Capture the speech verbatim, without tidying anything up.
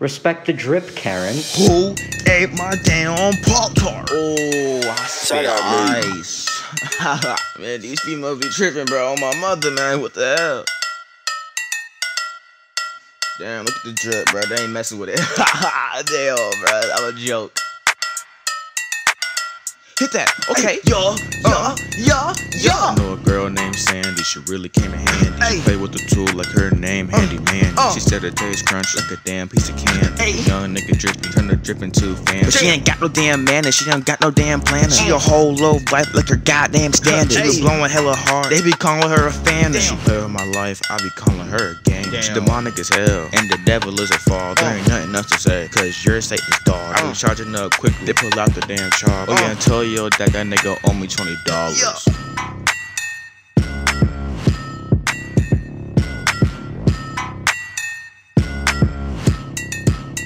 Respect the drip, Karen. Who ate my damn Pop-Tart? Oh, I see ice. Man, these females be tripping, bro. On my mother, man. What the hell? Damn, look at the drip, bro. They ain't messing with it. Damn, bro. I'm a joke. Hit that. Okay. Yo, yo, yo, yo. I know a girl named Sandy. She really came in handy. Ay. She play with the tool like her name, uh, Handy Man. Uh. She said her taste crunch like a damn piece of candy. Ay. Young nigga drippy, turn her drip into fan. But she ain't got no damn man and she ain't got no damn plan. She a whole low life like her goddamn standard. She was blowing hella hard. They be calling her a fan. She play with my life. I be calling her a game. Damn. She demonic as hell, and the devil is a fall. There ain't nothing else to say, cause you're Satan's dog. I was charging up quickly. They pull out the damn charge. Oh yeah, and tell you that that nigga owe me twenty dollars.